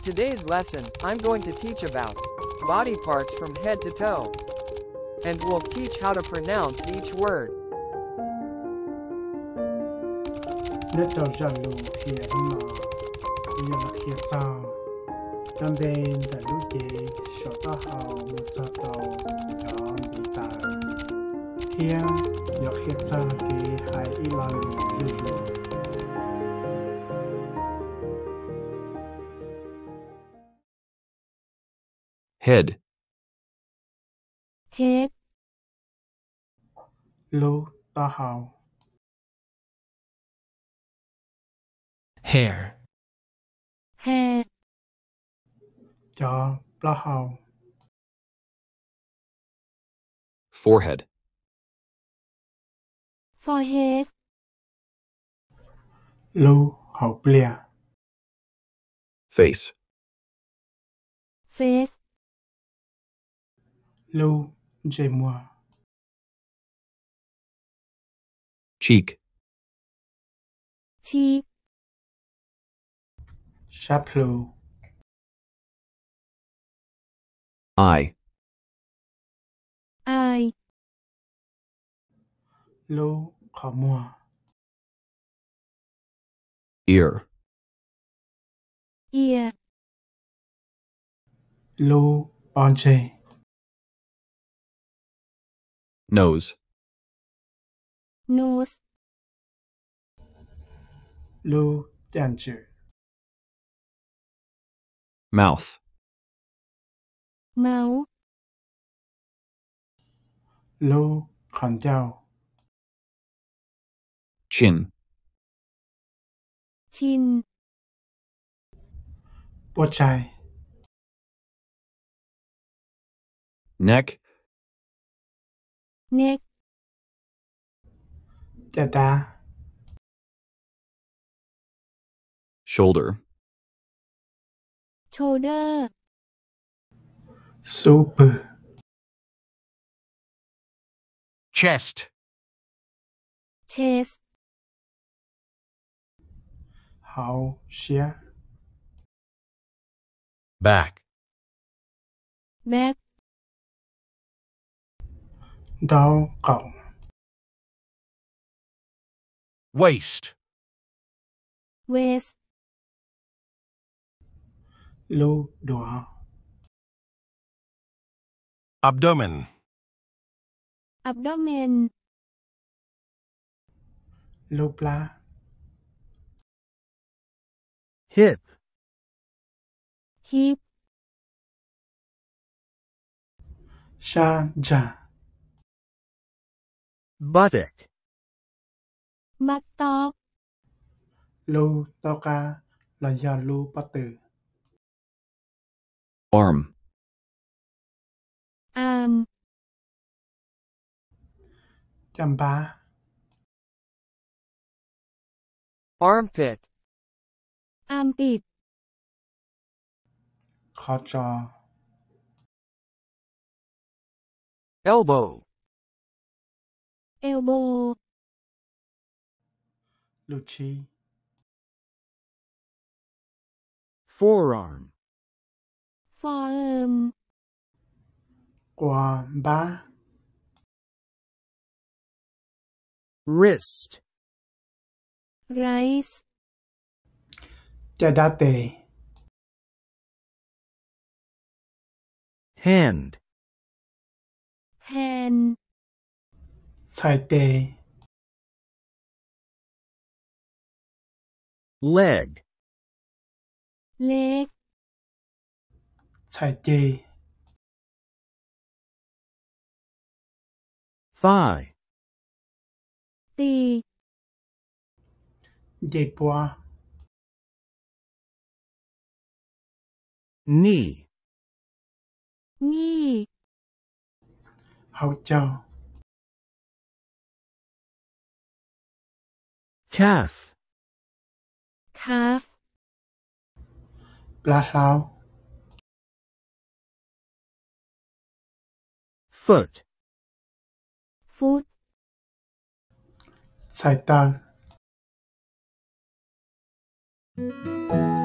today's lesson, I'm going to teach about body parts from head to toe. And we'll teach how to pronounce each word. Let đầu ra lù thì mà giờ là thiệt sao trong bên tại lúc gì sợ ta hào một giờ đầu đó bị tàn thiên giờ thiệt sao thì hãy ý là lù dù Head. Head. lù ta hào Hair. Hair. cho ta hào Forehead. Forehead. lù hậu bìa Face. Face. lù dây mùa Cheek. Cheek. sáp lù Eye. Eye. lù khó mùa Ear. Ear. lù bon chê Nose. Nose. lù chàn chữ Mouth. Mouth. lù khẩn chào Chin. Chin. bố trai Neck. Neck. chà đá Shoulder. Shoulder. su bự Chest. Chest. hậu xía Back. Back. đau cậu Waist. Waist. lù đùa Abdomen. Abdomen. lù pla Hip. Hip. sa ja Buttock. Mắt to. lù tao ca là do lù bắt tử Arm. Arm. chăm ba Armpit. Armpit. khó trò Elbow. Elbow. lù chi Forearm. Forearm. qua ba Wrist. Rice. chà đá tề Hand. Hand. xài tề Leg. Leg. xài chê Thigh. Tì. dây poa Knee. Knee. hậu châu Calf. Calf. pla sao Foot. Foot. xài tơ